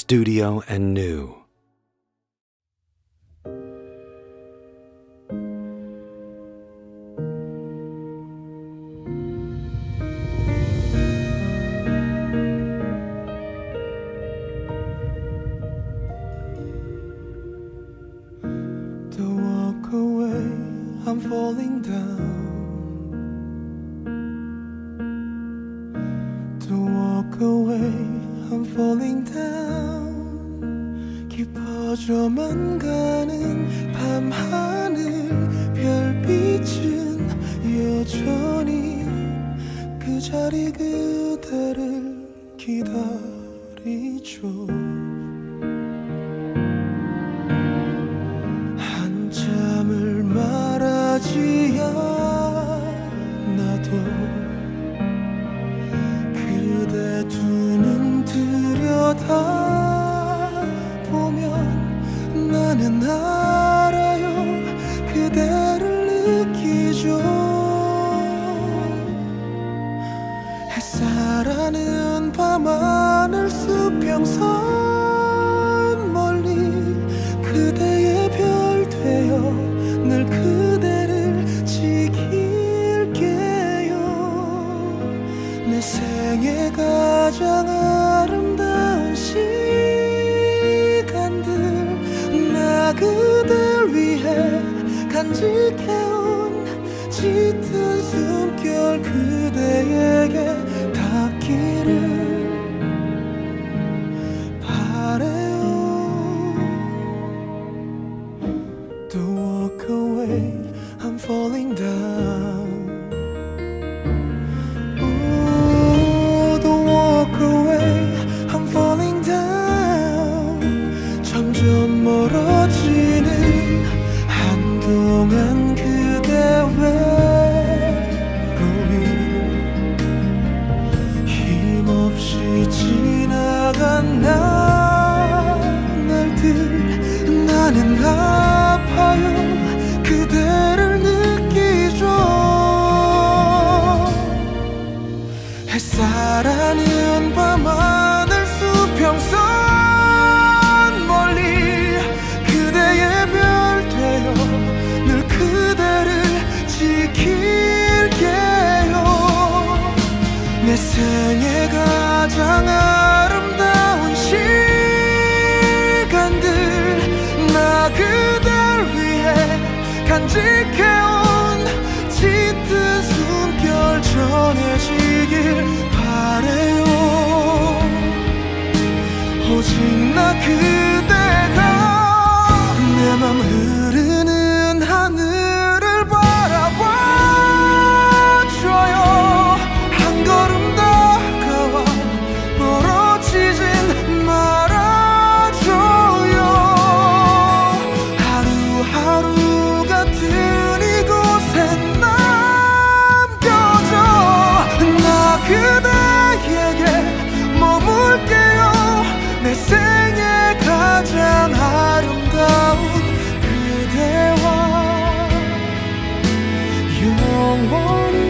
studio and new. Don't walk away, I'm falling down. Don't walk away, I'm falling down. 깊어져만 가는 밤하늘 별빛은 여전히 그 자리 그대를 기다리죠. 한참을 말하지 않아도 그대 두 눈 들여다보면 나는 알아요 그대를 느끼죠. 햇살하는 밤하늘 수평선 멀리 그대의 별 되어 늘 그대를 지킬게요. 내 생애 가장 아름다운 시간들 나 그댈 위해 간직해온 짙은 숨결 그대에게 닿기를 바래요. Don't walk away, I'm falling down. Ooh, don't walk away, I'm falling down. 점점 멀어지는 한동안 그대 외로움 힘없이 지나간 날들 나는 아파요 그대를 느끼죠. 햇살하는 밤하늘 수평선 멀리 그대의 별 되어 늘 그대를 지킬게요. 내 생애 가장 아름다운 시간들 나 그댈 위해 간직해온 짙은 숨결 전해지길 바래요. 오직 나 그대가 내 맘 흐르는 하늘을 바라봐줘요. 한 걸음 다가와 멀어지진 말아줘요. 하루하루 같은 이곳에 남겨줘. 나 그대에게 머물게요. 내 생애 가장 아름다운 그대와 영원히